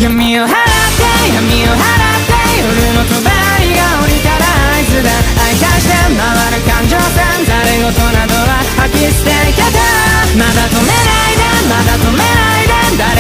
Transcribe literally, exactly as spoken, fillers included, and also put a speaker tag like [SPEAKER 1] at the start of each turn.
[SPEAKER 1] 闇を払って闇を払って夜の帳が降りたら合図だ。愛化して回る感情線、誰事などは吐き捨てけど、まだ止めないでまだ止めないで